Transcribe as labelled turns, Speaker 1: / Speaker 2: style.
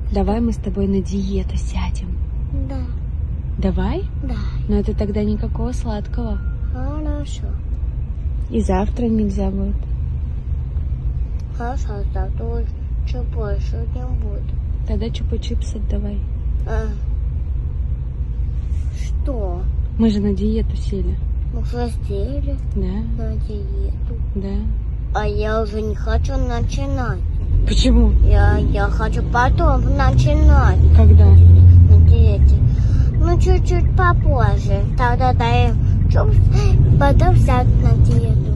Speaker 1: Давай мы с тобой на диету сядем.
Speaker 2: Да.
Speaker 1: Давай?
Speaker 2: Да.
Speaker 1: Но это тогда никакого сладкого.
Speaker 2: Хорошо.
Speaker 1: И завтра нельзя будет.
Speaker 2: Хорошо, завтра лучше больше не буду.
Speaker 1: Тогда чупа-чипсы давай.
Speaker 2: Что?
Speaker 1: Мы же на диету сели.
Speaker 2: Мы уже сели
Speaker 1: Да,
Speaker 2: на диету.
Speaker 1: да.
Speaker 2: А я уже не хочу начинать.
Speaker 1: Почему?
Speaker 2: Я хочу потом начинать
Speaker 1: Когда?
Speaker 2: на диете. Ну, чуть-чуть попозже. Тогда даем чупс, потом сядь на диету.